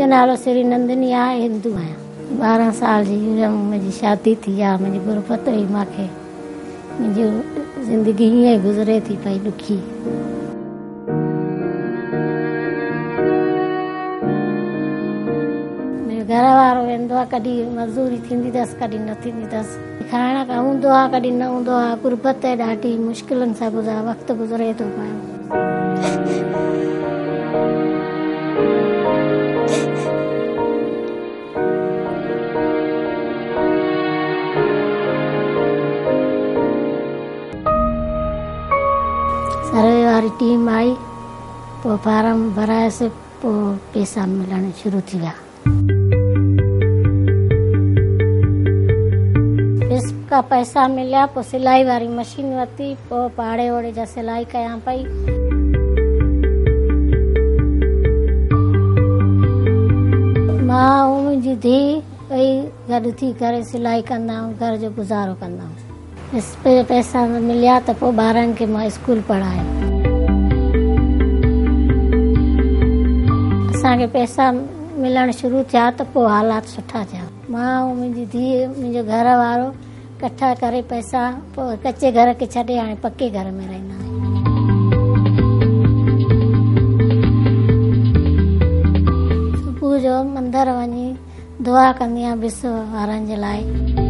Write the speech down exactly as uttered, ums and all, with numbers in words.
मुंहिंजो नालो श्री नंदिनी आहे, हिंदू आहियां। ॿारहं साल जी हुयमि, मुंहिंजी शादी थी आहे, मुंहिंजी गुरबत हुई मूंखे। मुंहिंजी ज़िंदगी हीअं ई गुज़रे थी पई ॾुखी। मुंहिंजो घर वारो वेंदो आहे, कॾहिं मज़दूरी थींदी अथसि, कॾहिं न थींदी अथसि। खाइण का हूंदो आहे, कॾहिं न हूंदो आहे। गुरबत ॾाढी मुश्किलनि सां गुज़ार वक़्तु गुज़रे थो पियो। सर्वे वारी टीम आई, पोइ फार्म भरायसि, पोइ पैसा मिलण शुरू थी विया। बिस्प का पैसा मिलिया, पोइ सिलाई वारी मशीन वरिती, पोइ पाड़े ओड़े जा सिलाई कयां पई। मां ऐं मुंहिंजी धीउ ॿई गॾु थी करे सिलाई कंदा आहियूं, घर जो गुज़ारो कंदा आहियूं। बिस्प जा पैसा मिलिया त पोइ ॿारनि खे मां स्कूल पढ़ायो। असांखे पैसा मिलणु शुरू थिया त पोइ हालात सुठा थिया। मां ऐं मुंहिंजी धीउ, मुंहिंजो घर वारो इकठा करे पैसा, पोइ कचे घर खे छॾे हाणे पके घर में रहंदा आहियूं। सुबुह जो मंदरु वञी दुआ कंदी आहियां बिस्प वारनि जे लाइ।